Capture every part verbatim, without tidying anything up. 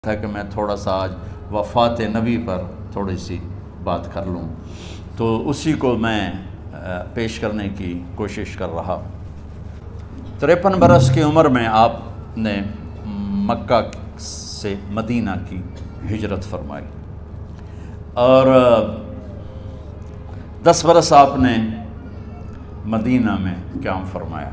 تھا کہ میں تھوڑا سا آج وفات نبی پر تھوڑی سی بات کر لوں، تو اسی کو میں پیش کرنے کی کوشش کر رہا۔ تریپن برس کی عمر میں آپ نے مکہ سے مدینہ کی ہجرت فرمائی اور دس برس آپ نے مدینہ میں قیام فرمایا۔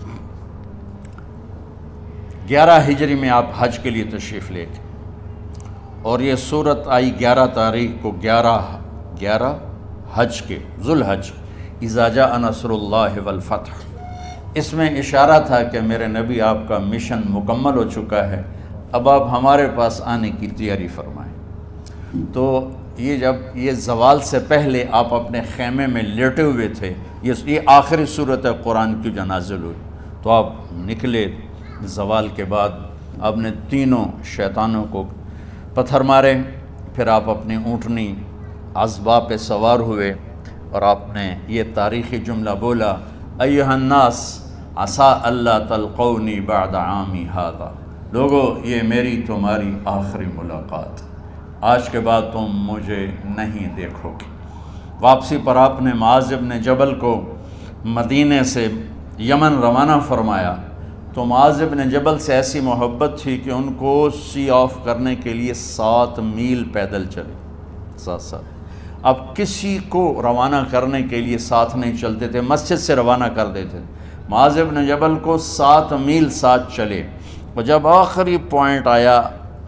گیارہ ہجری میں آپ حج کے لیے تشریف لے گئے اور یہ صورت آئی گیارہ تاریخ کو، گیارہ گیارہ حج کے ذوالحج، اذا جاء نصر اللہ والفتح۔ اس میں اشارہ تھا کہ میرے نبی آپ کا مشن مکمل ہو چکا ہے، اب آپ ہمارے پاس آنے کی تیاری فرمائیں۔ تو یہ جب یہ زوال سے پہلے آپ اپنے خیمے میں لیٹے ہوئے تھے، یہ آخری صورت قرآن کی جو نازل ہوئی، تو آپ نکلے زوال کے بعد، آپ نے تینوں شیطانوں کو پتھر مارے، پھر آپ اپنی اونٹنی عذبہ پہ سوار ہوئے اور آپ نے یہ تاریخی جملہ بولا، ایھا الناس عسیٰ اللہ تلقونی بعد عامی ھذا، لوگو یہ میری تمہاری آخری ملاقات، آج کے بعد تم مجھے نہیں دیکھو گے۔ واپسی پر آپ نے معاذ بن جبل کو مدینے سے یمن روانہ فرمایا، تو معاذ بن جبل سے ایسی محبت تھی کہ ان کو سی آف کرنے کے لیے سات میل پیدل چلے، ساتھ ساتھ۔ اب کسی کو روانہ کرنے کے لیے ساتھ نہیں چلتے تھے، مسجد سے روانہ کر دیتے تھے، معاذ بن جبل کو سات میل ساتھ چلے، اور جب آخری پوائنٹ آیا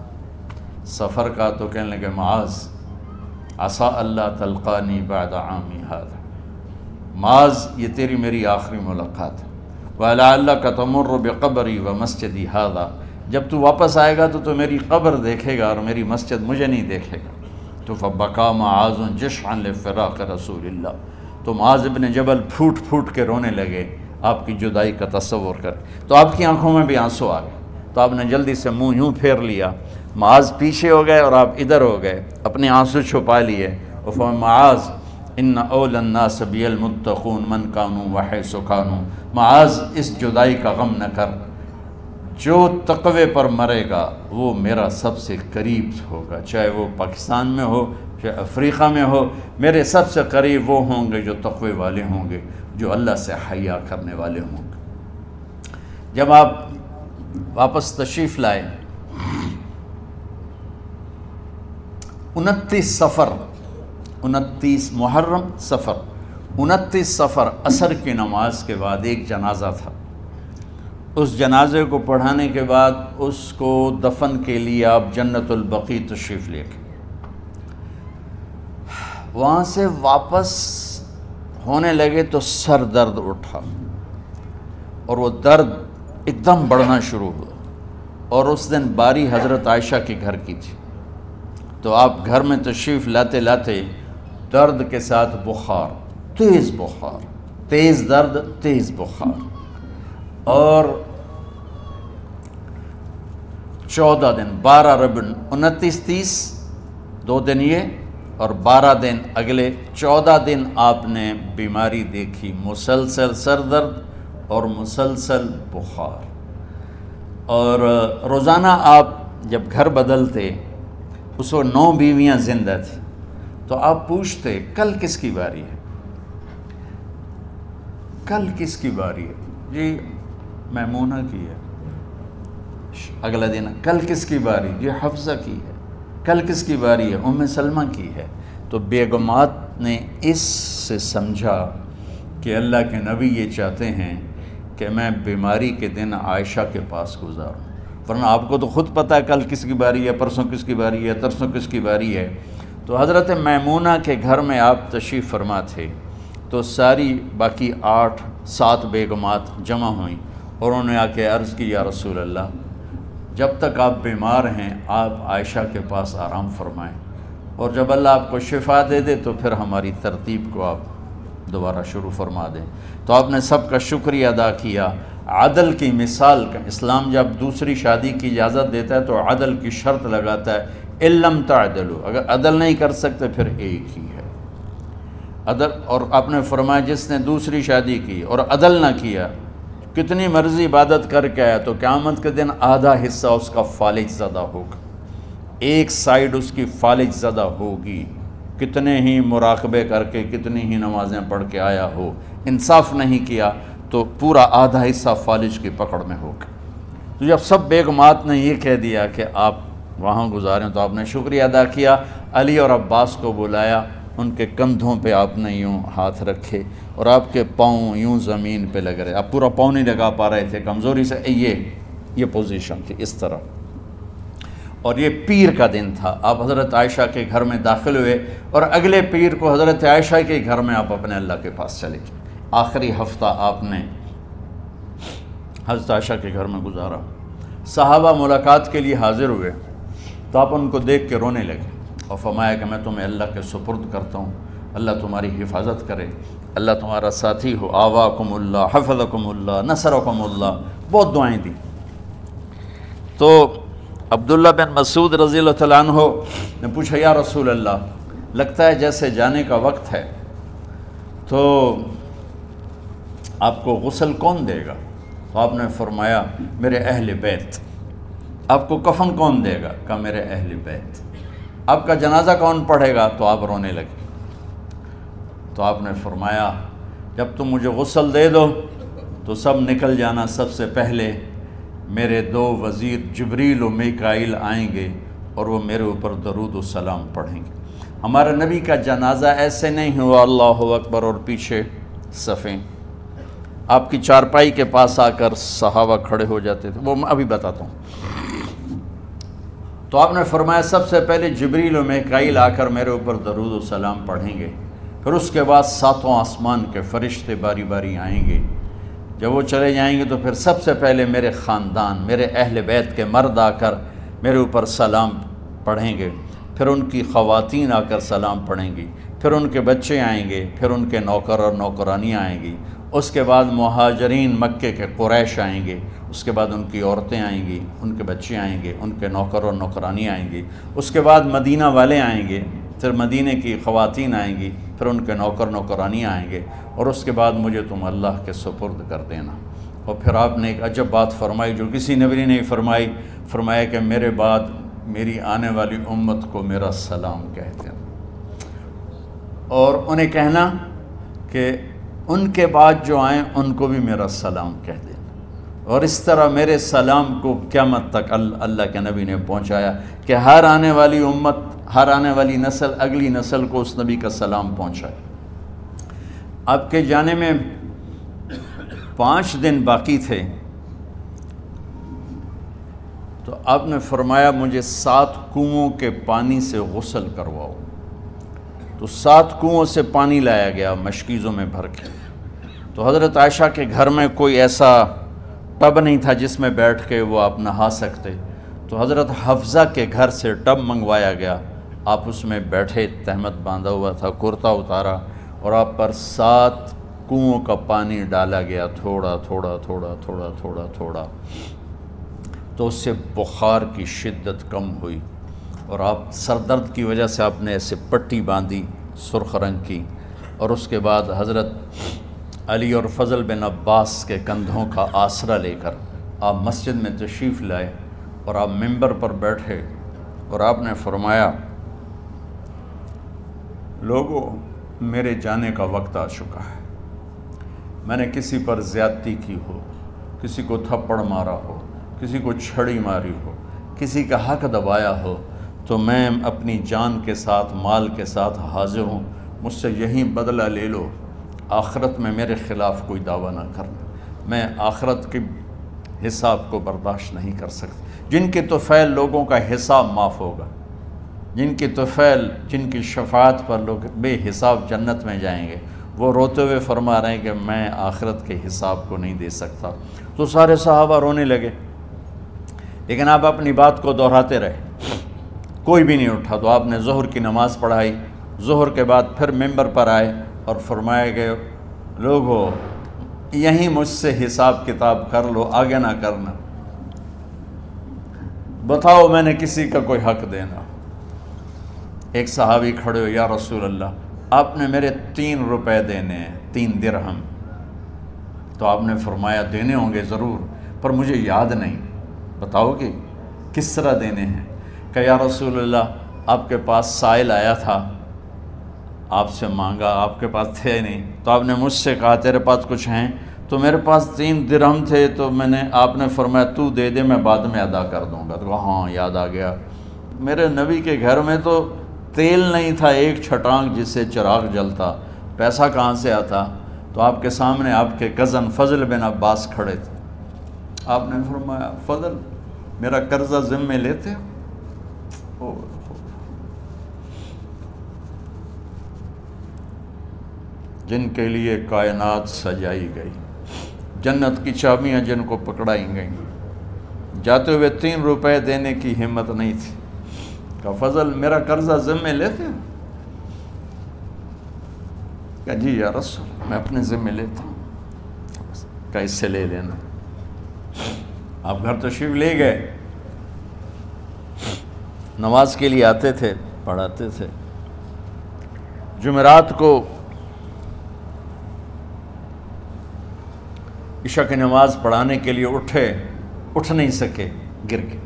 سفر کا تو کہنے لگے، معاذ عسیٰ اللہ تلقانی بعد عامی ھذا، معاذ یہ تیری میری آخری ملاقات ہے، وَلَعَلَّكَ تَمُرُّ بِقَبْرِي وَمَسْجِدِي ھذا، جب تو واپس آئے گا تو تو میری قبر دیکھے گا اور میری مسجد مجھے نہیں دیکھے گا۔ تو فَبَكَى مُعَاذٌ جِشْعًا لِفِرَاقِ رسول اللہ، تو معاذ بن جبل پھوٹ پھوٹ کے رونے لگے آپ کی جدائی کا تصور کر، تو آپ کی آنکھوں میں بھی آنسو آ گئے، تو آپ نے جلدی سے منہ یوں پھیر لیا، معاذ پیچھے ہو گئے اور آپ ادھر ہو گئے، اپنے آنسو چھپا لیے، اور فرمایا، معاذ ان اولی الناس بی المتقون من کانوا وحیث کانوا، معاذ اس جدائی کا غم نہ کر، جو تقوی پر مرے گا وہ میرا سب سے قریب ہوگا، چاہے وہ پاکستان میں ہو چاہے افریقہ میں ہو، میرے سب سے قریب وہ ہوں گے جو تقوی والے ہوں گے، جو اللہ سے حیا کرنے والے ہوں گے۔ جب آپ واپس تشریف لائے، انتیس سفر انتیس محرم سفر انتیس سفر عصر کی نماز کے بعد ایک جنازہ تھا، اس جنازے کو پڑھانے کے بعد اس کو دفن کے لیے آپ جنت البقیع تشریف لے گئے۔ وہاں سے واپس ہونے لگے تو سر درد اٹھا اور وہ درد ایک دم بڑھنا شروع ہوا، اور اس دن باری حضرت عائشہ کے گھر کی تھی، تو آپ گھر میں تشریف لاتے لاتے درد کے ساتھ بخار، تیز بخار، تیز درد تیز بخار، اور چودہ دن بارہ ربن انتیس تیس دو دن یہ اور بارہ دن اگلے چودہ دن آپ نے بیماری دیکھی، مسلسل سر درد اور مسلسل بخار، اور روزانہ آپ جب گھر بدلتے، اس وقت نو بیویاں زندہ تھیں، تو آپ پوچھتے کل کس کی باری ہے، کل کس کی باری ہے، جی میمونہ کی ہے، اگلا دن کل کس کی باری، جی حفصہ کی ہے، کل کس کی باری ہے، ام سلمہ کی ہے۔ تو بیگمات نے اس سے سمجھا کہ اللہ کے نبی یہ چاہتے ہیں کہ میں بیماری کے دن عائشہ کے پاس گزاروں، ورنہ آپ کو تو خود پتہ ہے کل کس کی باری ہے، پرسوں کس کی باری ہے، ترسوں کس کی باری ہے۔ تو حضرت میمونہ کے گھر میں آپ تشریف فرما تھے، تو ساری باقی آٹھ سات بیگمات جمع ہوئیں اور انہوں نے آ کے عرض کی، یا رسول اللہ، جب تک آپ بیمار ہیں آپ عائشہ کے پاس آرام فرمائیں، اور جب اللہ آپ کو شفا دے دے تو پھر ہماری ترتیب کو آپ دوبارہ شروع فرما دیں۔ تو آپ نے سب کا شکریہ ادا کیا، عدل کی مثال کا، اسلام جب دوسری شادی کی اجازت دیتا ہے تو عدل کی شرط لگاتا ہے، اِلَّمْ تَعْدِلُوا، اگر عدل نہیں کر سکتے پھر ایک ہی ہے عدل، اور آپ نے فرمایا جس نے دوسری شادی کی اور عدل نہ کیا، کتنی مرضی عبادت کر کے آیا تو قیامت کے دن آدھا حصہ اس کا فالج زدہ ہوگا، ایک سائیڈ اس کی فالج زدہ ہوگی، کتنے ہی مراقبے کر کے کتنی ہی نمازیں پڑھ کے آیا ہو، انصاف نہیں کیا تو پورا آدھا حصہ فالج کی پکڑ میں ہوگا۔ تو جب سب بیگمات نے یہ کہہ دیا کہ آپ وہاں گزاریں تو آپ نے شکریہ ادا کیا، علی اور عباس کو بلایا، ان کے کندھوں پہ آپ نے یوں ہاتھ رکھے اور آپ کے پاؤں یوں زمین پہ لگ رہے، آپ پورا پاؤں نہیں لگا پا رہے تھے کمزوری سے، یہ یہ پوزیشن تھی اس طرح۔ اور یہ پیر کا دن تھا، آپ حضرت عائشہ کے گھر میں داخل ہوئے اور اگلے پیر کو حضرت عائشہ کے گھر میں آپ اپنے اللہ کے پاس چلے گئے۔ آخری ہفتہ آپ نے حضرت عائشہ کے گھر میں گزارا۔ صحابہ ملاقات کے لیے حاضر ہوئے تو آپ ان کو دیکھ کے رونے لگے اور فرمایا کہ میں تمہیں اللہ کے سپرد کرتا ہوں، اللہ تمہاری حفاظت کرے، اللہ تمہارا ساتھی ہو، آواکم اللہ، حفظکم اللہ، نصرکم اللہ، بہت دعائیں دی۔ تو عبداللہ بن مسعود رضی اللہ تعالیٰ عنہ نے پوچھا یا رسول اللہ، لگتا ہے جیسے جانے کا وقت ہے، تو آپ کو غسل کون دے گا؟ تو آپ نے فرمایا میرے اہل بیت۔ آپ کو کفن کون دے گا؟ کہا میرے اہل بیت۔ آپ کا جنازہ کون پڑھے گا؟ تو آپ رونے لگے۔ تو آپ نے فرمایا جب تم مجھے غسل دے دو تو سب نکل جانا، سب سے پہلے میرے دو وزیر جبریل و میکائیل آئیں گے اور وہ میرے اوپر درود و سلام پڑھیں گے۔ ہمارے نبی کا جنازہ ایسے نہیں ہوا اللہ اکبر اور پیچھے صفیں، آپ کی چارپائی کے پاس آ کر صحابہ کھڑے ہو جاتے تھے، وہ میں ابھی بتاتا ہوں۔ تو آپ نے فرمایا سب سے پہلے جبریل و میکائیل آ کر میرے اوپر درود و سلام پڑھیں گے، پھر اس کے بعد ساتوں آسمان کے فرشتے باری باری آئیں گے۔ جب وہ چلے جائیں گے تو پھر سب سے پہلے میرے خاندان، میرے اہل بیت کے مرد آ کر میرے اوپر سلام پڑھیں گے، پھر ان کی خواتین آ کر سلام پڑھیں گی، پھر ان کے بچے آئیں گے، پھر ان کے نوکر اور نوکرانیاں آئیں گی، اس کے بعد مہاجرین مکے کے قریش آئیں گے، اس کے بعد ان کی عورتیں آئیں گی، ان کے بچے آئیں گے، ان کے نوکر اور نوکرانی آئیں گی، اس کے بعد مدینہ والے آئیں گے، پھر مدینہ کی خواتین آئیں گی، پھر ان کے نوکر نوکرانی آئیں گے، اور اس کے بعد مجھے تم اللہ کے سپرد کر دینا۔ اور پھر آپ نے ایک عجب بات فرمائی جو کسی نبی نے نہیں فرمائی، فرمایا کہ میرے بعد میری آنے والی امت کو میرا سلام کہہ دینا، اور انہیں کہنا کہ ان کے بعد جو آئیں ان کو بھی میرا سلام کہہ دینا۔ اور اس طرح میرے سلام کو قیامت تک اللہ کے نبی نے پہنچایا کہ ہر آنے والی امت، ہر آنے والی نسل اگلی نسل کو اس نبی کا سلام پہنچائے۔ آپ کے جانے میں پانچ دن باقی تھے تو آپ نے فرمایا مجھے سات کنوؤں کے پانی سے غسل کرواؤ۔ تو سات کنوؤں سے پانی لایا گیا مشکیزوں میں بھر کے۔ تو حضرت عائشہ کے گھر میں کوئی ایسا ٹب نہیں تھا جس میں بیٹھ کے وہ آپ نہا سکتے، تو حضرت حفصہ کے گھر سے ٹب منگوایا گیا، آپ اس میں بیٹھے، تہمت باندھا ہوا تھا، کرتا اتارا، اور آپ پر سات کنوؤں کا پانی ڈالا گیا، تھوڑا تھوڑا تھوڑا تھوڑا تھوڑا تھوڑا، تو اس سے بخار کی شدت کم ہوئی، اور آپ سر درد کی وجہ سے آپ نے ایسے پٹی باندھی سرخ رنگ کی، اور اس کے بعد حضرت علی اور فضل بن عباس کے کندھوں کا آسرا لے کر آپ مسجد میں تشریف لائے، اور آپ ممبر پر بیٹھے اور آپ نے فرمایا لوگوں میرے جانے کا وقت آ چکا ہے، میں نے کسی پر زیادتی کی ہو، کسی کو تھپڑ مارا ہو، کسی کو چھڑی ماری ہو، کسی کا حق دبایا ہو، تو میں اپنی جان کے ساتھ مال کے ساتھ حاضر ہوں، مجھ سے یہیں بدلہ لے لو، آخرت میں میرے خلاف کوئی دعویٰ نہ کرنا، میں آخرت کے حساب کو برداشت نہیں کر سکتا۔ جن کے طفیل لوگوں کا حساب معاف ہوگا، جن کی طفیل، جن کی شفاعت پر لوگ بے حساب جنت میں جائیں گے، وہ روتے ہوئے فرما رہے ہیں کہ میں آخرت کے حساب کو نہیں دے سکتا۔ تو سارے صحابہ رونے لگے، لیکن آپ اپنی بات کو دہراتے رہے، کوئی بھی نہیں اٹھا۔ تو آپ نے ظہر کی نماز پڑھائی، ظہر کے بعد پھر ممبر پر آئے اور فرمایا کہ لوگو یہیں مجھ سے حساب کتاب کر لو، آگے نہ کرنا، بتاؤ میں نے کسی کا کوئی حق دینا۔ ایک صحابی کھڑے ہو، یا رسول اللہ آپ نے میرے تین روپے دینے ہیں، تین درہم۔ تو آپ نے فرمایا دینے ہوں گے ضرور، پر مجھے یاد نہیں، بتاؤ کہ کس طرح دینے ہیں؟ کہ یا رسول اللہ آپ کے پاس سائل آیا تھا، آپ سے مانگا، آپ کے پاس تھے نہیں، تو آپ نے مجھ سے کہا تیرے پاس کچھ ہیں؟ تو میرے پاس تین درہم تھے، تو میں نے آپ نے فرمایا تو دے دے، میں بعد میں ادا کر دوں گا۔ تو کہا ہاں یاد آ گیا، میرے نبی کے گھر میں تو تیل نہیں تھا ایک چھٹانک جس سے چراغ جلتا، پیسہ کہاں سے آتا؟ تو آپ کے سامنے آپ کے کزن فضل بن عباس کھڑے تھے، آپ نے فرمایا فضل میرا قرضہ ذمے لیتے ہو؟ جن کے لیے کائنات سجائی گئی، جنت کی چابیاں جن کو پکڑائی گئیں، جاتے ہوئے تین روپے دینے کی ہمت نہیں تھی، کہا فضل میرا قرضہ ذمے لیتے ہو؟ کہا جی یا رسول میں اپنے ذمے لیتا ہوں۔ کہا اس سے لے لینا۔ آپ گھر تشریف لے گئے، نماز کے لیے آتے تھے، پڑھاتے تھے۔ جمعرات کو عشاء کی نماز پڑھانے کے لیے اٹھے، اٹھ نہیں سکے، گر گئے،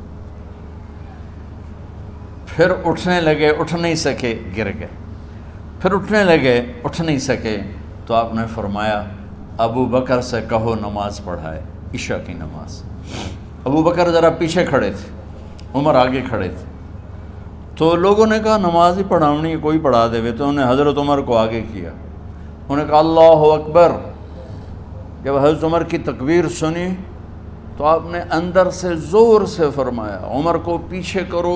پھر اٹھنے لگے، اٹھ نہیں سکے، گر گئے، پھر اٹھنے لگے، اٹھ نہیں سکے، تو آپ نے فرمایا ابو بکر سے کہو نماز پڑھائے، عشاء کی نماز۔ ابو بکر ذرا پیچھے کھڑے تھے، عمر آگے کھڑے تھے، تو لوگوں نے کہا نماز ہی پڑھاؤنی کوئی پڑھا دے وے، تو انہوں نے حضرت عمر کو آگے کیا، انہوں نے کہا اللہ اکبر۔ جب حضرت عمر کی تکبیر سنی تو آپ نے اندر سے زور سے فرمایا عمر کو پیچھے کرو،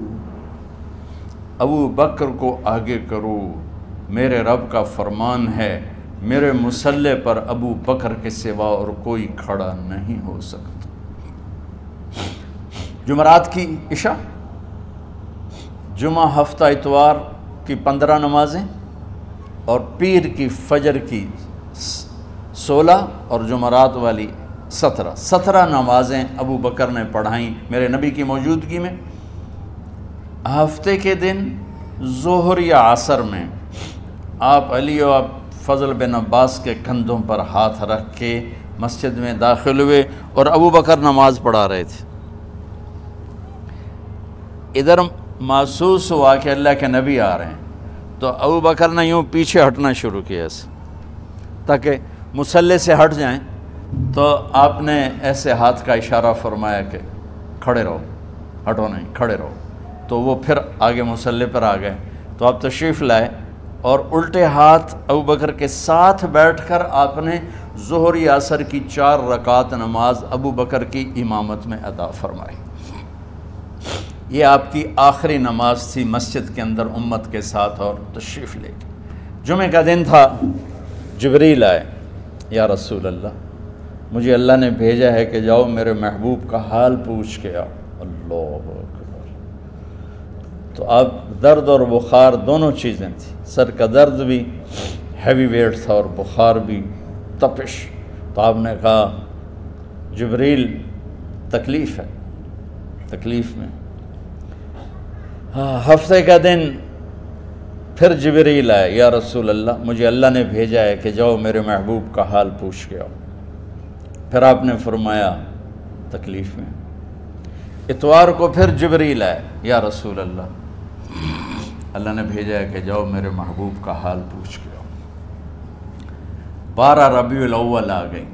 ابو بکر کو آگے کرو، میرے رب کا فرمان ہے میرے مصلی پر ابو بکر کے سوا اور کوئی کھڑا نہیں ہو سکتا۔ جمعرات کی عشاء، جمعہ ہفتہ اتوار کی پندرہ نمازیں اور پیر کی فجر کی سولہ اور جمعرات والی سترہ سترہ نمازیں ابو بکر نے پڑھائیں میرے نبی کی موجودگی میں۔ ہفتے کے دن ظہر یا عصر میں آپ علی و فضل بن عباس کے کندھوں پر ہاتھ رکھ کے مسجد میں داخل ہوئے اور ابو بکر نماز پڑھا رہے تھے۔ ادھر محسوس ہوا کہ اللہ کے نبی آ رہے ہیں، تو ابو بکر نے یوں پیچھے ہٹنا شروع کیا ایسے تاکہ مصلی سے ہٹ جائیں، تو آپ نے ایسے ہاتھ کا اشارہ فرمایا کہ کھڑے رہو، ہٹو نہیں، کھڑے رہو، تو وہ پھر آگے مصلی پر آ گئے۔ تو آپ تشریف لائے اور الٹے ہاتھ ابو بکر کے ساتھ بیٹھ کر آپ نے ظہر یا عصر کی چار رکعت نماز ابو بکر کی امامت میں ادا فرمائی۔ یہ آپ کی آخری نماز تھی مسجد کے اندر امت کے ساتھ اور تشریف لے کے۔ جمعہ کا دن تھا، جبریل آئے، یا رسول اللہ مجھے اللہ نے بھیجا ہے کہ جاؤ میرے محبوب کا حال پوچھ کے آؤ۔ اللہ اکبر۔ تو اب درد اور بخار دونوں چیزیں تھیں، سر کا درد بھی ہیوی ویٹ تھا اور بخار بھی، تپش۔ تو آپ نے کہا جبریل تکلیف ہے، تکلیف میں۔ ہاں، ہفتے کا دن پھر جبریل آئے، یا رسول اللہ مجھے اللہ نے بھیجا ہے کہ جاؤ میرے محبوب کا حال پوچھ کے آؤ۔ پھر آپ نے فرمایا تکلیف میں۔ اتوار کو پھر جبریل آئے، یا رسول اللہ اللہ نے بھیجا ہے کہ جاؤ میرے محبوب کا حال پوچھ کے آؤ۔ بارہ ربیع الاول آ گئی،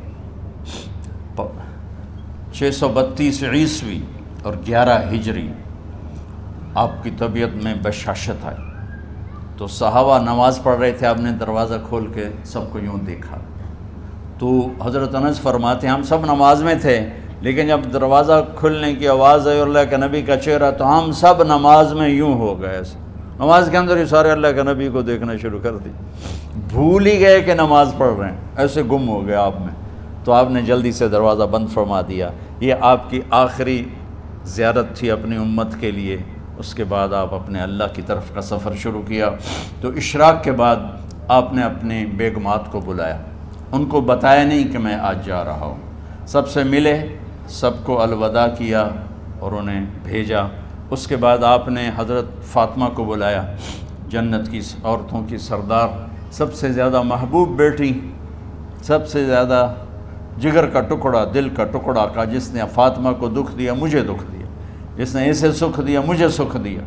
چھ سو بتیس عیسوی اور گیارہ ہجری، آپ کی طبیعت میں بشاشت آئی۔ تو صحابہ نماز پڑھ رہے تھے، آپ نے دروازہ کھول کے سب کو یوں دیکھا، تو حضرت انس فرماتے ہیں ہم سب نماز میں تھے، لیکن جب دروازہ کھلنے کی آواز آئی اور اللہ کے نبی کا چہرہ، تو ہم سب نماز میں یوں ہو گئے، نماز کے اندر ہی سارے اللہ کے نبی کو دیکھنا شروع کر دی، بھول ہی گئے کہ نماز پڑھ رہے ہیں، ایسے گم ہو گئے آپ میں۔ تو آپ نے جلدی سے دروازہ بند فرما دیا۔ یہ آپ کی آخری زیارت تھی اپنی امت کے لیے۔ اس کے بعد آپ اپنے اللہ کی طرف کا سفر شروع کیا۔ تو اشراق کے بعد آپ نے اپنی بیگمات کو بلایا، ان کو بتایا نہیں کہ میں آج جا رہا ہوں، سب سے ملے، سب کو الوداع کیا اور انہیں بھیجا۔ اس کے بعد آپ نے حضرت فاطمہ کو بلایا، جنت کی عورتوں کی سردار، سب سے زیادہ محبوب بیٹی، سب سے زیادہ جگر کا ٹکڑا، دل کا ٹکڑا کا، جس نے فاطمہ کو دکھ دیا، مجھے دکھ دیا، جس نے اسے سکھ دیا مجھے سکھ دیا۔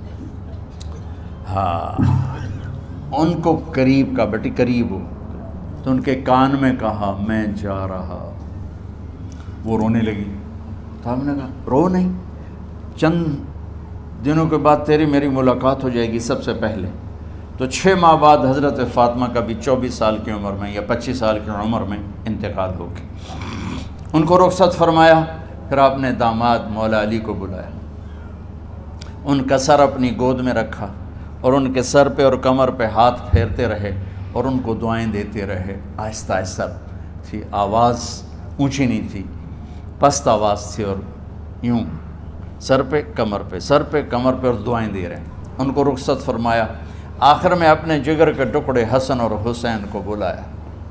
ہاں ان کو قریب کا بیٹی قریب ہو، تو ان کے کان میں کہا میں جا رہا۔ وہ رونے لگی، تو ہم نے کہا رو نہیں، چند دنوں کے بعد تیری میری ملاقات ہو جائے گی سب سے پہلے۔ تو چھ ماہ بعد حضرت فاطمہ کا بھی چوبیس سال کی عمر میں یا پچیس سال کی عمر میں انتقال ہو گیا۔ ان کو رخصت فرمایا، پھر آپ نے داماد مولا علی کو بلایا، ان کا سر اپنی گود میں رکھا اور ان کے سر پہ اور کمر پہ ہاتھ پھیرتے رہے اور ان کو دعائیں دیتے رہے۔ آہستہ آہستہ تھی، آواز اونچی نہیں تھی، پست آواز تھی، اور یوں سر پہ کمر پہ سر پہ کمر پہ اور دعائیں دے رہے ہیں۔ ان کو رخصت فرمایا، آخر میں اپنے جگر کے ٹکڑے حسن اور حسین کو بلایا۔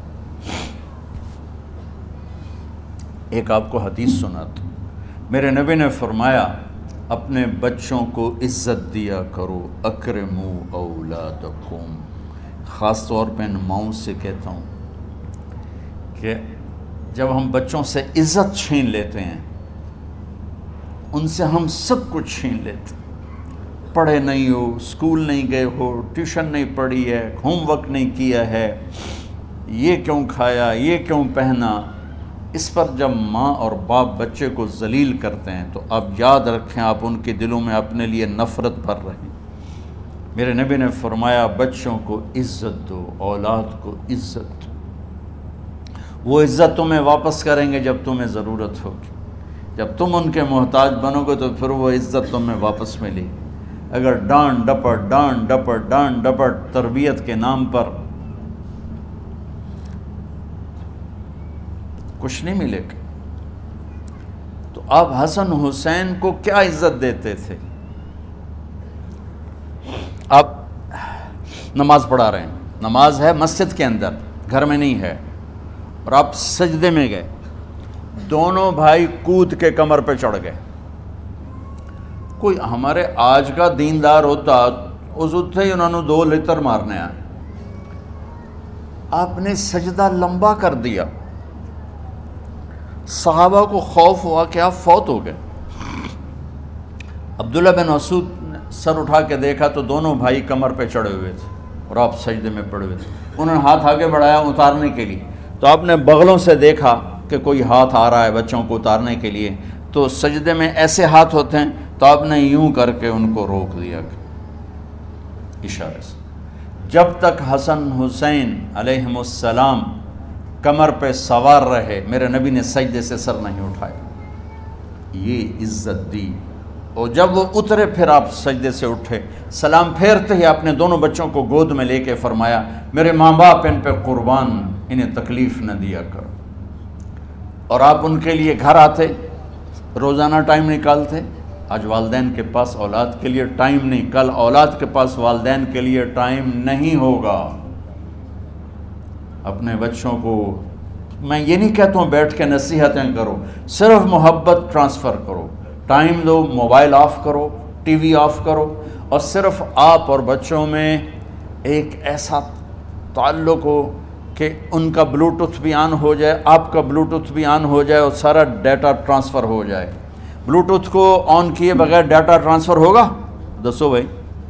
ایک آپ کو حدیث سناتا ہوں، میرے نبی نے فرمایا اپنے بچوں کو عزت دیا کرو، اکرموا اولادکم۔ خاص طور پہ ان ماؤں سے کہتا ہوں کہ جب ہم بچوں سے عزت چھین لیتے ہیں، ان سے ہم سب کچھ چھین لیتے ہیں۔ پڑھے نہیں ہو، اسکول نہیں گئے ہو، ٹیوشن نہیں پڑھی ہے، ہوم ورک نہیں کیا ہے، یہ کیوں کھایا، یہ کیوں پہنا، اس پر جب ماں اور باپ بچے کو ذلیل کرتے ہیں تو اب یاد رکھیں آپ ان کے دلوں میں اپنے لیے نفرت بھر رہے ہیں۔ میرے نبی نے فرمایا بچوں کو عزت دو، اولاد کو عزت دو۔ وہ عزت تمہیں واپس کریں گے جب تمہیں ضرورت ہوگی، جب تم ان کے محتاج بنو گے تو پھر وہ عزت تمہیں واپس ملے گی۔ اگر ڈانٹ ڈپٹ ڈانٹ ڈپٹ ڈانٹ ڈپٹ تربیت کے نام پر کچھ نہیں ملے گا۔ تو آپ حسن حسین کو کیا عزت دیتے تھے؟ آپ نماز پڑھا رہے ہیں، نماز ہے مسجد کے اندر، گھر میں نہیں ہے، اور آپ سجدے میں گئے، دونوں بھائی کود کے کمر پہ چڑھ گئے۔ کوئی ہمارے آج کا دیندار ہوتا اس اٹھتے ہی انہوں نے دو لتر مارنے آئے، آپ نے سجدہ لمبا کر دیا۔ صحابہ کو خوف ہوا کہ آپ فوت ہو گئے۔ عبداللہ بن مسعود نے سر اٹھا کے دیکھا تو دونوں بھائی کمر پہ چڑھے ہوئے تھے اور آپ سجدے میں پڑے ہوئے تھے۔ انہوں نے ہاتھ آگے بڑھایا اتارنے کے لیے، تو آپ نے بغلوں سے دیکھا کہ کوئی ہاتھ آ رہا ہے بچوں کو اتارنے کے لیے، تو سجدے میں ایسے ہاتھ ہوتے ہیں، تو آپ نے یوں کر کے ان کو روک دیا اشارے سے۔ جب تک حسن حسین علیہم السلام کمر پہ سوار رہے میرے نبی نے سجدے سے سر نہیں اٹھایا، یہ عزت دی۔ اور جب وہ اترے پھر آپ سجدے سے اٹھے، سلام پھیرتے ہی اپنے دونوں بچوں کو گود میں لے کے فرمایا میرے ماں باپ ان پہ قربان، انہیں تکلیف نہ دیا کرو۔ اور آپ ان کے لیے گھر آتے، روزانہ ٹائم نکالتے۔ آج والدین کے پاس اولاد کے لیے ٹائم نہیں، کل اولاد کے پاس والدین کے لیے ٹائم نہیں ہوگا۔ اپنے بچوں کو میں یہ نہیں کہتا ہوں بیٹھ کے نصیحتیں کرو، صرف محبت ٹرانسفر کرو، ٹائم دو، موبائل آف کرو، ٹی وی آف کرو، اور صرف آپ اور بچوں میں ایک ایسا تعلق ہو کہ ان کا بلوٹوتھ بھی آن ہو جائے، آپ کا بلوٹوتھ بھی آن ہو جائے اور سارا ڈیٹا ٹرانسفر ہو جائے۔ بلوٹوتھ کو آن کیے بغیر ڈیٹا ٹرانسفر ہوگا؟ دسو بھائی۔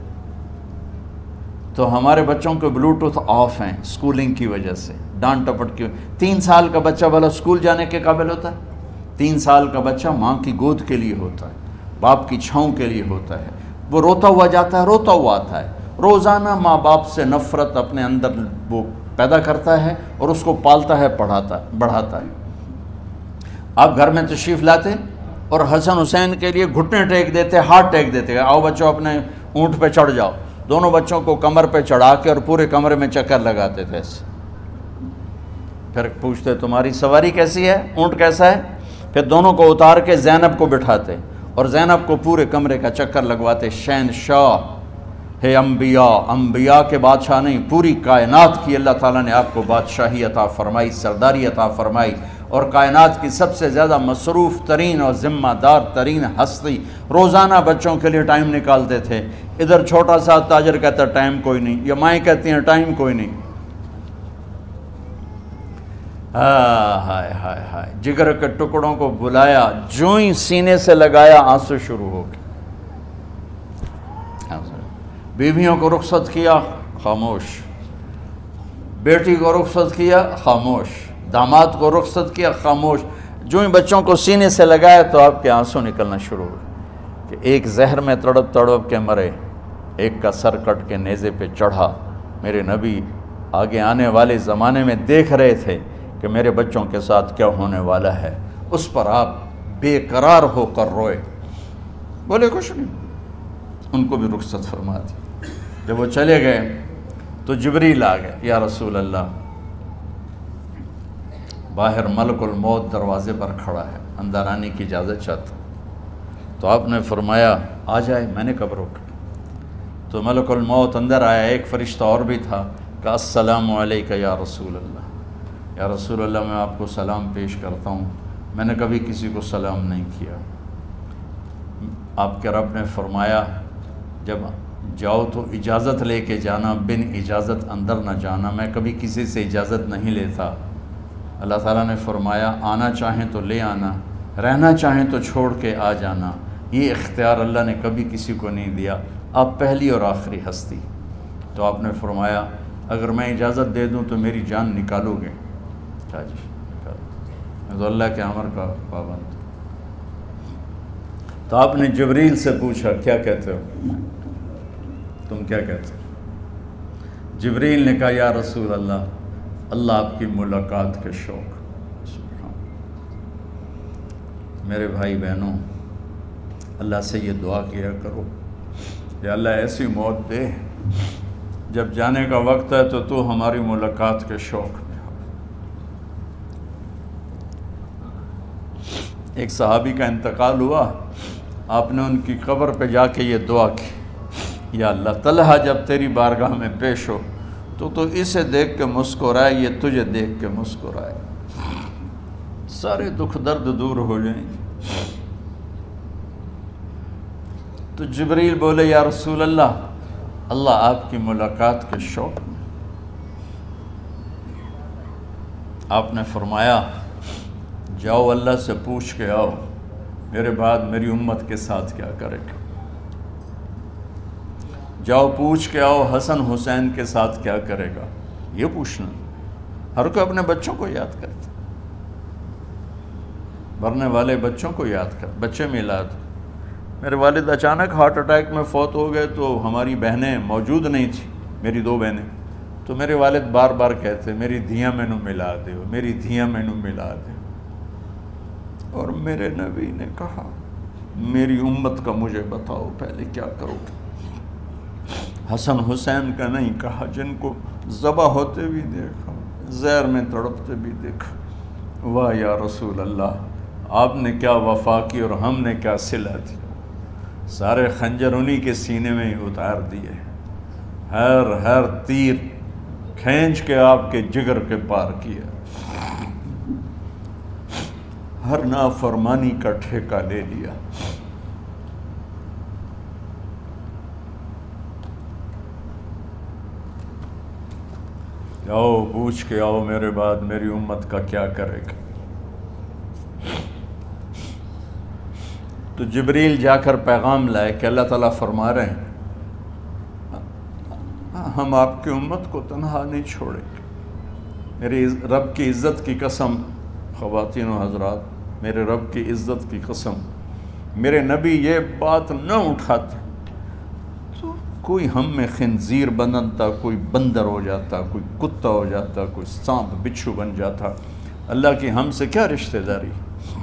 تو ہمارے بچوں کے بلوٹوتھ آف ہیں سکولنگ کی وجہ سے، ڈانٹ ٹپٹ کی۔ تین سال کا بچہ بھلا سکول جانے کے قابل ہوتا ہے؟ تین سال کا بچہ ماں کی گود کے لیے ہوتا ہے، باپ کی چھاؤں کے لیے ہوتا ہے، وہ روتا ہوا جاتا ہے، روتا ہوا آتا ہے۔ روزانہ ماں باپ سے نفرت اپنے اندر وہ پیدا کرتا ہے اور اس کو پالتا ہے، پڑھاتا ہے، بڑھاتا ہے۔ آپ گھر میں تشریف لاتے اور حسن حسین کے لیے گھٹنے ٹیک دیتے، ہاتھ ٹیک دیتے، آؤ بچوں اپنے اونٹ پہ چڑھ جاؤ۔ دونوں بچوں کو کمر پہ چڑھا کے اور پورے کمرے میں چکر لگاتے تھے ایسے۔ پھر پوچھتے تمہاری سواری کیسی ہے، اونٹ کیسا ہے؟ پھر دونوں کو اتار کے زینب کو بٹھاتے اور زینب کو پورے کمرے کا چکر لگواتے۔ شہنشاہ ہے انبیاء، انبیاء کے بادشاہ نہیں، پوری کائنات کی اللہ تعالیٰ نے آپ کو بادشاہی عطا فرمائی، سرداری عطا فرمائی، اور کائنات کی سب سے زیادہ مصروف ترین اور ذمہ دار ترین ہستی روزانہ بچوں کے لیے ٹائم نکالتے تھے۔ ادھر چھوٹا سا تاجر کہتا ہے ٹائم کوئی نہیں، یا مائیں کہتی ہیں ٹائم کوئی نہیں۔ ہائے ہائے ہائے ہائے، جگر کے ٹکڑوں کو بلایا، جو ہی سینے سے لگایا آنسو شروع ہو گئے۔ بیویوں کو رخصت کیا، خاموش، بیٹی کو رخصت کیا، خاموش، داماد کو رخصت کیا، خاموش، جو ہی بچوں کو سینے سے لگایا تو آپ کے آنسو نکلنا شروع ہو گئے کہ ایک زہر میں تڑپ تڑپ کے مرے، ایک کا سر کٹ کے نیزے پہ چڑھا۔ میرے نبی آگے آنے والے زمانے میں دیکھ رہے تھے کہ میرے بچوں کے ساتھ کیا ہونے والا ہے، اس پر آپ بے قرار ہو کر روئے، بولے کچھ نہیں، ان کو بھی رخصت فرما دی۔ جب وہ چلے گئے تو جبریل آ گئے، یا رسول اللہ، باہر ملک الموت دروازے پر کھڑا ہے، اندر آنے کی اجازت چاہتا۔ تو آپ نے فرمایا آ جائے، میں نے کب روکا؟ تو ملک الموت اندر آیا، ایک فرشتہ اور بھی تھا، کہا السلام علیکہ یا رسول اللہ، یا رسول اللہ میں آپ کو سلام پیش کرتا ہوں، میں نے کبھی کسی کو سلام نہیں کیا۔ آپ کے رب نے فرمایا جب جاؤ تو اجازت لے کے جانا، بن اجازت اندر نہ جانا، میں کبھی کسی سے اجازت نہیں لیتا۔ اللہ تعالیٰ نے فرمایا آنا چاہیں تو لے آنا، رہنا چاہیں تو چھوڑ کے آ جانا، یہ اختیار اللہ نے کبھی کسی کو نہیں دیا، آپ پہلی اور آخری ہستی۔ تو آپ نے فرمایا اگر میں اجازت دے دوں تو میری جان نکالو گے؟ کہا جی نکالو، میں تو اللہ کے امر کا پابند۔ تو آپ نے جبریل سے پوچھا کیا کہتے ہو، تم کیا کہتے ہو؟ جبریل نے کہا یا رسول اللہ، اللہ آپ کی ملاقات کے شوق۔ سبحان میرے بھائی بہنوں، اللہ سے یہ دعا کیا کرو، یا اللہ ایسی موت دے جب جانے کا وقت ہے تو تو ہماری ملاقات کے شوق میں ہو۔ ایک صحابی کا انتقال ہوا، آپ نے ان کی قبر پہ جا کے یہ دعا کی، یا اللہ طلحہ جب تیری بارگاہ میں پیش ہو تو تو اسے دیکھ کے مسکرائے، یہ تجھے دیکھ کے مسکرائے، سارے دکھ درد دور ہو جائیں۔ تو جبریل بولے یا رسول اللہ، اللہ آپ کی ملاقات کے شوق میں۔ آپ نے فرمایا جاؤ اللہ سے پوچھ کے آؤ میرے بعد میری امت کے ساتھ کیا کرے گا، جاؤ پوچھ کے آؤ حسن حسین کے ساتھ کیا کرے گا۔ یہ پوچھنا، ہر کوئی اپنے بچوں کو یاد کرتا، مرنے والے بچوں کو یاد کر، بچے میلاد۔ میرے والد اچانک ہارٹ اٹیک میں فوت ہو گئے تو ہماری بہنیں موجود نہیں تھیں، میری دو بہنیں، تو میرے والد بار بار کہتے میری دھیاں میں نو ملا دے، میری دھیاں میں نو ملا دے۔ اور میرے نبی نے کہا میری امت کا مجھے بتاؤ پہلے کیا کرو گے؟ حسن حسین کا نہیں کہا، جن کو ذبح ہوتے بھی دیکھا، زہر میں تڑپتے بھی دیکھا۔ واہ یا رسول اللہ، آپ نے کیا وفا کی اور ہم نے کیا صلہ دی، سارے خنجر انہی کے سینے میں ہی اتار دیے، ہر ہر تیر کھینچ کے آپ کے جگر کے پار کیا، ہر نافرمانی کا ٹھیکہ لے لیا۔ جاؤ پوچھ کے آؤ میرے بعد میری امت کا کیا کرے گا۔ تو جبریل جا کر پیغام لائے کہ اللہ تعالیٰ فرما رہے ہیں ہم آپ کی امت کو تنہا نہیں چھوڑیں گے۔ میرے رب کی عزت کی قسم، خواتین و حضرات، میرے رب کی عزت کی قسم، میرے نبی یہ بات نہ اٹھاتے تو کوئی ہم میں خنزیر بنتا، کوئی بندر ہو جاتا، کوئی کتا ہو جاتا، کوئی سانپ بچھو بن جاتا۔ اللہ کی ہم سے کیا رشتہ داری؟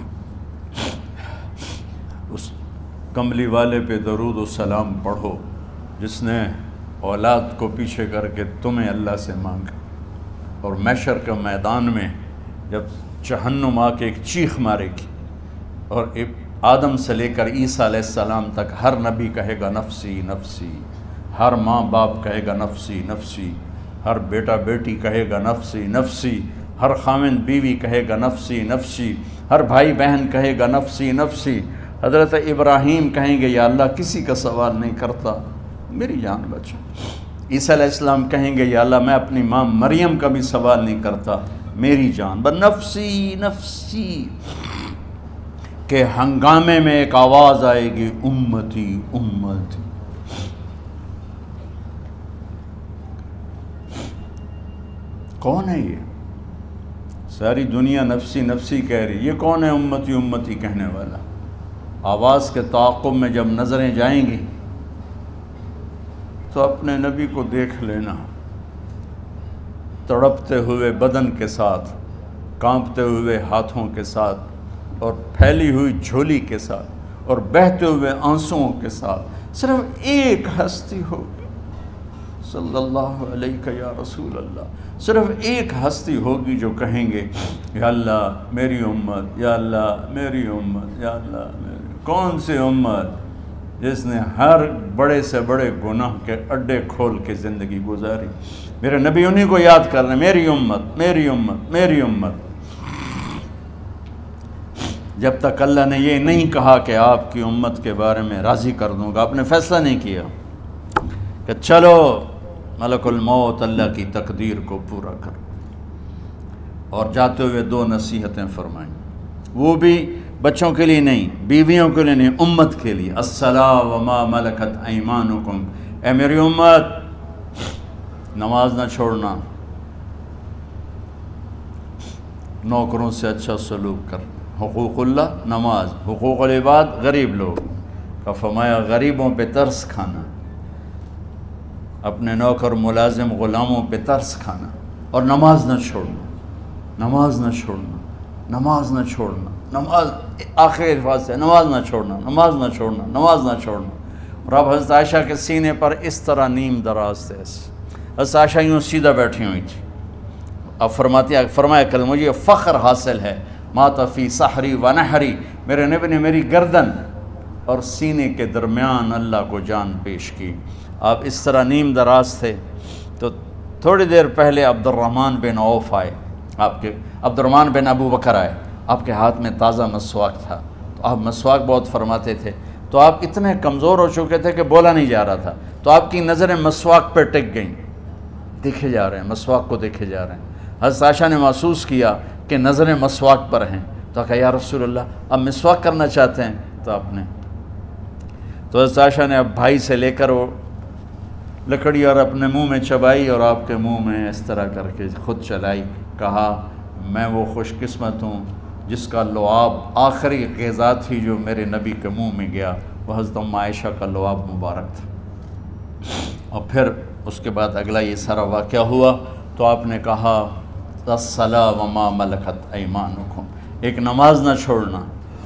اس کملی والے پہ درود و سلام پڑھو جس نے اولاد کو پیچھے کر کے تمہیں اللہ سے مانگا، اور محشر کے میدان میں جب جہنم آ کے ایک چیخ مارے گی اور آدم سے لے کر عیسیٰ علیہ السلام تک ہر نبی کہے گا نفسی نفسی، ہر ماں باپ کہے گا نفسی نفسی، ہر بیٹا بیٹی کہے گا نفسی نفسی، ہر خاوند بیوی کہے گا نفسی نفسی، ہر بھائی بہن کہے گا نفسی نفسی۔ حضرت ابراہیم کہیں گے یا اللہ کسی کا سوال نہیں کرتا، میری جان بچا۔ عیسیٰ علیہ السلام کہیں گے یا اللہ میں اپنی ماں مریم کا بھی سوال نہیں کرتا، میری جان، بنفسی نفسی، کہ ہنگامے میں ایک آواز آئے گی امتی امتی۔ کون ہے یہ؟ ساری دنیا نفسی نفسی کہہ رہی، یہ کون ہے امتی امتی کہنے والا؟ آواز کے تعاقب میں جب نظریں جائیں گی تو اپنے نبی کو دیکھ لینا، تڑپتے ہوئے بدن کے ساتھ، کانپتے ہوئے ہاتھوں کے ساتھ، اور پھیلی ہوئی جھولی کے ساتھ، اور بہتے ہوئے آنسوؤں کے ساتھ۔ صرف ایک ہستی ہوگی، صلی اللہ علیہ یا رسول اللہ، صرف ایک ہستی ہوگی جو کہیں گے یا اللہ میری امت، یا اللہ میری امت، یا اللہ میری۔ کون سی امت؟ جس نے ہر بڑے سے بڑے گناہ کے اڈے کھول کے زندگی گزاری۔ میرے نبی انہی کو یاد کر رہے ہیں، میری امت میری امت میری امت۔ جب تک اللہ نے یہ نہیں کہا کہ آپ کی امت کے بارے میں راضی کر دوں گا، آپ نے فیصلہ نہیں کیا کہ چلو ملک الموت اللہ کی تقدیر کو پورا کر، اور جاتے ہوئے دو نصیحتیں فرمائیں، وہ بھی بچوں کے لیے نہیں، بیویوں کے لیے نہیں، امت کے لیے۔ الصلاۃ وما ملکت ایمانکم، اے میری امت نماز نہ چھوڑنا، نوکروں سے اچھا سلوک کر، حقوق اللہ نماز، حقوق العباد غریب لوگ کا فرمایا غریبوں پہ ترس کھانا، اپنے نوکر ملازم غلاموں پہ ترس کھانا، اور نماز نہ چھوڑنا، نماز نہ چھوڑنا، نماز نہ چھوڑنا، نماز آخر الفاظ سے نماز نہ چھوڑنا، نماز نہ چھوڑنا، نماز نہ چھوڑنا۔ اور اب حضرت عائشہ کے سینے پر اس طرح نیم دراز تھے، حضرت عائشہ یوں سیدھا بیٹھی ہوئی تھی۔ اب فرماتی فرمایا کل مجھے فخر حاصل ہے، مات فی سحری و نحری، میرے نبی نے میری گردن اور سینے کے درمیان اللہ کو جان پیش کی۔ آپ اس طرح نیم دراز تھے تو تھوڑی دیر پہلے عبد الرحمن بن عوف آئے، آپ کے عبد الرحمن بن ابو بکر آئے، آپ کے ہاتھ میں تازہ مسواک تھا، تو آپ مسواک بہت فرماتے تھے، تو آپ اتنے کمزور ہو چکے تھے کہ بولا نہیں جا رہا تھا، تو آپ کی نظریں مسواک پہ ٹک گئیں، دیکھے جا رہے ہیں، مسواک کو دیکھے جا رہے ہیں۔ حضرت عائشہ نے محسوس کیا کہ نظریں مسواک پر ہیں، تو کہا یا رسول اللہ اب مسواک کرنا چاہتے ہیں، تو آپ نے تو حضرت عائشہ نے اب بھائی سے لے کر وہ لکڑی اور اپنے منہ میں چبائی، اور آپ کے منہ میں اس طرح کر کے خود چلائی، کہا میں وہ خوش قسمت ہوں جس کا لعاب آخری غذا تھی جو میرے نبی کے منہ میں گیا، وہ حضرت ام عائشہ کا لعاب مبارک تھا۔ اور پھر اس کے بعد اگلا یہ سارا واقعہ ہوا، تو آپ نے کہا الصلاۃ وما ملکت ایمانکم، ایک نماز نہ چھوڑنا،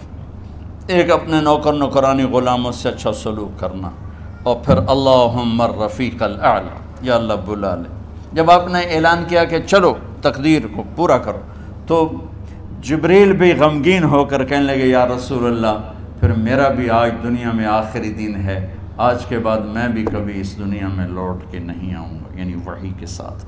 ایک اپنے نوکر نوکرانی غلاموں سے اچھا سلوک کرنا، اور پھر اللہم الرفیق الاعلی، یا اللہ بلا لے۔ جب آپ نے اعلان کیا کہ چلو تقدیر کو پورا کرو، تو جبریل بھی غمگین ہو کر کہنے لگے یا رسول اللہ پھر میرا بھی آج دنیا میں آخری دن ہے، آج کے بعد میں بھی کبھی اس دنیا میں لوٹ کے نہیں آؤں گا، یعنی وحی کے ساتھ۔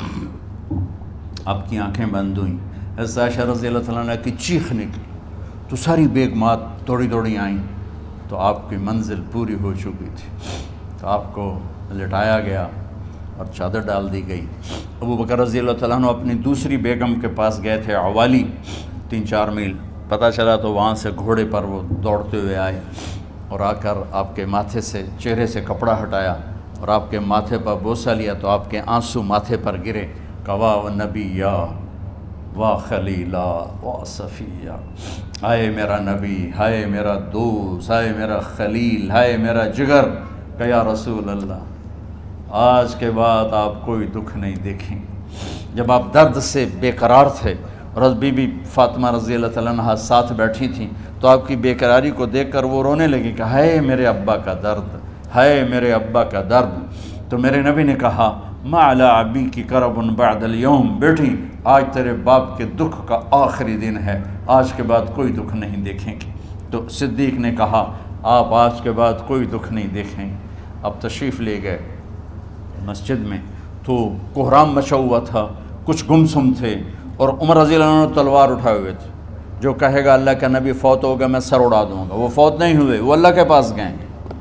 آپ کی آنکھیں بند ہوئیں، حضرت عائشہ رضی اللہ تعالیٰ عنہ کی چیخ نکلی، تو ساری بیگمات دوڑی دوڑی آئیں، تو آپ کی منزل پوری ہو چکی تھی، تو آپ کو لٹایا گیا اور چادر ڈال دی گئی۔ ابو بکر رضی اللہ تعالیٰ عنہ اپنی دوسری بیگم کے پاس گئے تھے، عوالی، تین چار میل، پتہ چلا تو وہاں سے گھوڑے پر وہ دوڑتے ہوئے آئے، اور آ کر آپ کے ماتھے سے چہرے سے کپڑا ہٹایا اور آپ کے ماتھے پر بوسہ لیا، تو آپ کے آنسو ماتھے پر گرے، کہ واہ نبیّا واہ خلیلا واہ صفیہ، ہائے میرا نبی، ہائے میرا دوست، ہائے میرا خلیل، ہائے میرا جگر، کہ یا رسول اللہ آج کے بعد آپ کوئی دکھ نہیں دیکھیں گے۔ جب آپ درد سے بے قرار تھے اور بی بی فاطمہ رضی اللہ تعالیٰ عنہ ساتھ بیٹھی تھیں، تو آپ کی بے قراری کو دیکھ کر وہ رونے لگی کہ ہائے میرے ابا کا درد، ہائے میرے ابا کا درد۔ تو میرے نبی نے کہا ما علی ابی کی کرب بعد اليوم، بیٹی آج تیرے باپ کے دکھ کا آخری دن ہے، آج کے بعد کوئی دکھ نہیں دیکھیں گے۔ تو صدیق نے کہا آپ آج کے بعد کوئی دکھ نہیں دیکھیں گے۔ اب تشریف لے گئے مسجد میں، تو کوہرام مچا ہوا تھا، کچھ گمسم تھے، اور عمر رضی اللہ عنہ تلوار اٹھائے ہوئے تھے، جو کہے گا اللہ کا نبی فوت ہوگا میں سر اڑا دوں گا، وہ فوت نہیں ہوئے، وہ اللہ کے پاس گئے،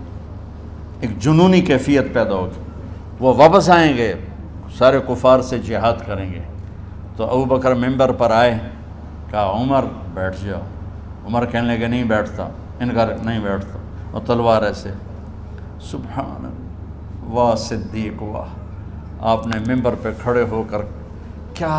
ایک جنونی کیفیت پیدا ہوگی، وہ واپس آئیں گے، سارے کفار سے جہاد کریں گے، تو ابو بکر ممبر پر آئے، کہا عمر بیٹھ جاؤ۔ عمر کہنے لگے نہیں بیٹھتا، انکار نہیں بیٹھتا، اور تلوار ایسے، سبحان اللہ، واہ صدیق واہ۔ آپ نے ممبر پہ کھڑے ہو کر، کیا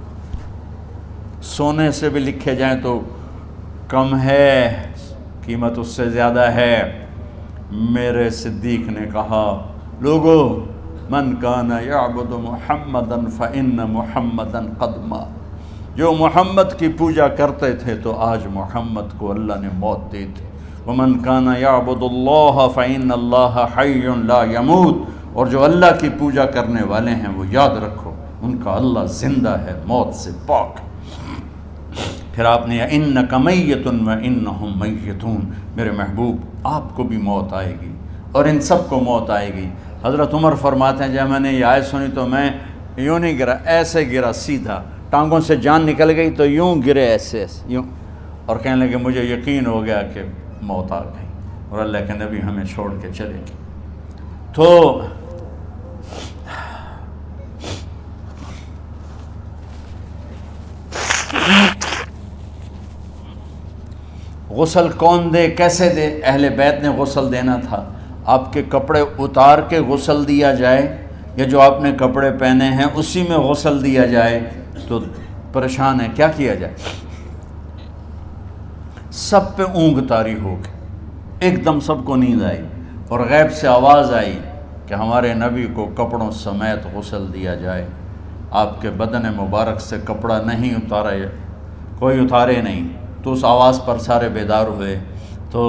سونے سے بھی لکھے جائیں تو کم ہے، قیمت اس سے زیادہ ہے۔ میرے صدیق نے کہا لوگو من کان یعبد محمدا فإن محمدا قد مات، جو محمد کی پوجا کرتے تھے تو آج محمد کو اللہ نے موت دی تھی۔ ومن کان یعبد اللہ فإن اللہ حی لا یموت، اور جو اللہ کی پوجا کرنے والے ہیں وہ یاد رکھو ان کا اللہ زندہ ہے، موت سے پاک۔ پھر آپ نے اِنَّکَ مَیِّتٌ وَإِنَّهُمْ مَیِّتُونَ، میرے محبوب آپ کو بھی موت آئے گی اور ان سب کو موت آئے گی۔ حضرت عمر فرماتے ہیں جب میں نے یہ آیت سنی تو میں یوں نہیں گرا، ایسے گرا سیدھا، ٹانگوں سے جان نکل گئی تو یوں گرے ایسے یوں، اور کہنے لگے مجھے یقین ہو گیا کہ موت آ گئی اور اللہ کے نبی ہمیں چھوڑ کے چلے گئے۔ تو غسل کون دے، کیسے دے؟ اہل بیت نے غسل دینا تھا۔ آپ کے کپڑے اتار کے غسل دیا جائے یا جو آپ نے کپڑے پہنے ہیں اسی میں غسل دیا جائے تو پریشان ہے، کیا کیا جائے؟ سب پہ اونگ طاری ہو گئی، ایک دم سب کو نیند آئی اور غیب سے آواز آئی کہ ہمارے نبی کو کپڑوں سمیت غسل دیا جائے۔ آپ کے بدن مبارک سے کپڑا نہیں اتارے، کوئی اتارے نہیں، تو اس آواز پر سارے بیدار ہوئے۔ تو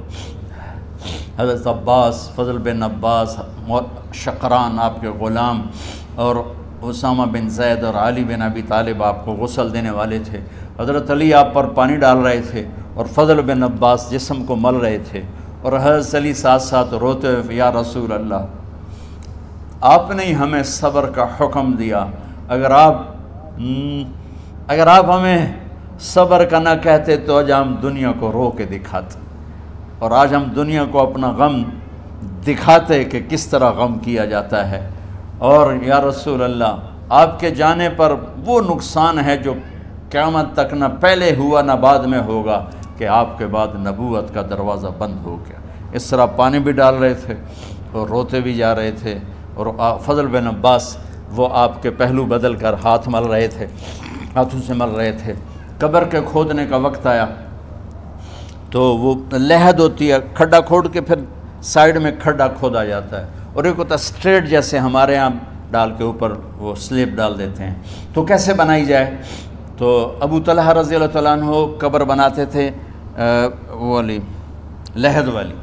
حضرت عباس، فضل بن عباس، شقران آپ کے غلام، اور اسامہ بن زید اور علی بن ابی طالب آپ کو غسل دینے والے تھے۔ حضرت علی آپ پر پانی ڈال رہے تھے اور فضل بن عباس جسم کو مل رہے تھے، اور حضرت علی ساتھ ساتھ روتے ہوئے یا رسول اللہ آپ نے ہی ہمیں صبر کا حکم دیا، اگر آپ اگر آپ ہمیں صبر کا نہ کہتے تو آج ہم دنیا کو رو کے دکھاتے، اور آج ہم دنیا کو اپنا غم دکھاتے کہ کس طرح غم کیا جاتا ہے۔ اور یا رسول اللہ آپ کے جانے پر وہ نقصان ہے جو قیامت تک نہ پہلے ہوا نہ بعد میں ہوگا کہ آپ کے بعد نبوت کا دروازہ بند ہو گیا۔ اس طرح پانی بھی ڈال رہے تھے اور روتے بھی جا رہے تھے، اور فضل بن عباس وہ آپ کے پہلو بدل کر ہاتھ مل رہے تھے، ہاتھوں سے مل رہے تھے۔ قبر کے کھودنے کا وقت آیا تو وہ لحد ہوتی ہے، کھڈا کھود کے پھر سائیڈ میں کھڈا کھودا جاتا ہے، اور ایک ہوتا اسٹریٹ جیسے ہمارے ہاں ڈال کے اوپر وہ سلیب ڈال دیتے ہیں، تو کیسے بنائی جائے؟ تو ابو طلحہ رضی اللہ تعالیٰ عنہ قبر بناتے تھے وہ والی لحد والی،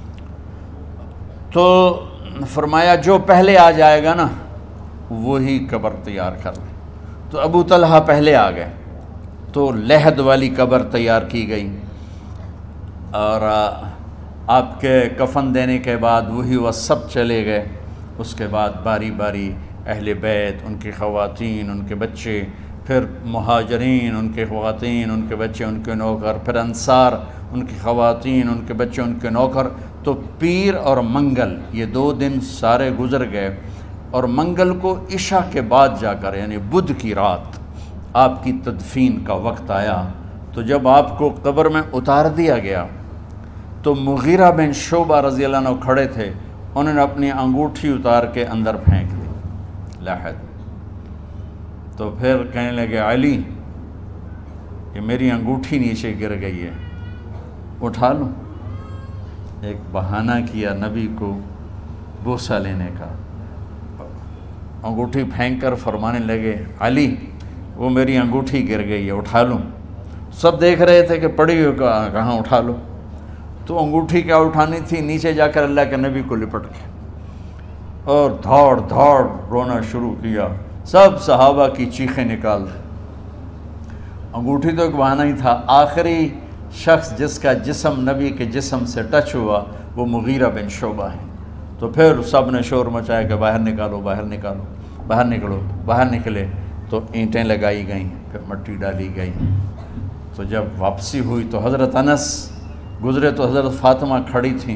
تو فرمایا جو پہلے آ جائے گا نا وہی قبر تیار کر لے۔ تو ابو طلحہ پہلے آ گئے تو لحد والی قبر تیار کی گئی، اور آپ کے کفن دینے کے بعد وہی وہ سب چلے گئے۔ اس کے بعد باری باری اہل بیت، ان کی خواتین، ان کے بچے، پھر مہاجرین، ان کے خواتین، ان کے بچے، ان کے نوکر، پھر انصار، ان کی خواتین، ان کے بچے، ان کے نوکر۔ تو پیر اور منگل یہ دو دن سارے گزر گئے، اور منگل کو عشاء کے بعد جا کر یعنی بدھ کی رات آپ کی تدفین کا وقت آیا۔ تو جب آپ کو قبر میں اتار دیا گیا تو مغیرہ بن شعبہ رضی اللہ عنہ کھڑے تھے، انہوں نے اپنی انگوٹھی اتار کے اندر پھینک دی لحد۔ تو پھر کہنے لگے علی یہ میری انگوٹھی نیچے گر گئی ہے، اٹھا لوں؟ ایک بہانہ کیا نبی کو بوسہ لینے کا، انگوٹھی پھینک کر فرمانے لگے علی وہ میری انگوٹھی گر گئی ہے، اٹھا لوں؟ سب دیکھ رہے تھے کہ پڑی ہو کہاں اٹھا لو، تو انگوٹھی کیا اٹھانی تھی، نیچے جا کر اللہ کے نبی کو لپٹ کے اور دھاڑ دھاڑ رونا شروع کیا، سب صحابہ کی چیخیں نکال دی۔ انگوٹھی تو ایک بہانہ ہی تھا، آخری شخص جس کا جسم نبی کے جسم سے ٹچ ہوا وہ مغیرہ بن شعبہ ہیں۔ تو پھر سب نے شور مچایا کہ باہر نکالو باہر نکالو باہر نکلو باہر نکلے، تو اینٹیں لگائی گئیں، پھر مٹی ڈالی گئی۔ تو جب واپسی ہوئی تو حضرت انس گزرے تو حضرت فاطمہ کھڑی تھیں،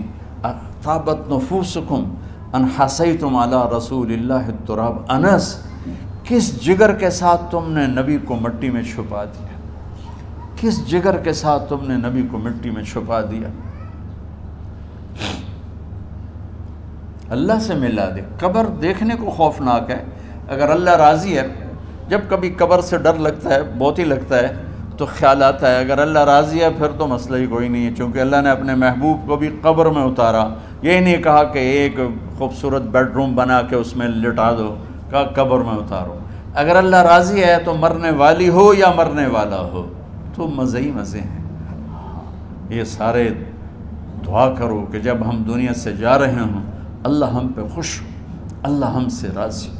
طابت نفوسکم ان حسیتم علی رسول اللہ التراب، انس کس جگر کے ساتھ تم نے نبی کو مٹی میں چھپا دیا، کس جگر کے ساتھ تم نے نبی کو مٹی میں چھپا دیا۔ اللہ سے ملا دے۔ قبر دیکھنے کو خوفناک ہے، اگر اللہ راضی ہے، جب کبھی قبر سے ڈر لگتا ہے، بہت ہی لگتا ہے، تو خیال آتا ہے اگر اللہ راضی ہے پھر تو مسئلہ ہی کوئی نہیں ہے، چونکہ اللہ نے اپنے محبوب کو بھی قبر میں اتارا، یہ نہیں کہا کہ ایک خوبصورت بیڈ روم بنا کے اس میں لٹا دو، کہا قبر میں اتارو۔ اگر اللہ راضی ہے تو مرنے والی ہو یا مرنے والا ہو تو مزے ہی مزے ہیں۔ یہ سارے دعا کرو کہ جب ہم دنیا سے جا رہے ہوں اللہ ہم پہ خوش ہو، اللہ ہم سے راضی ہو۔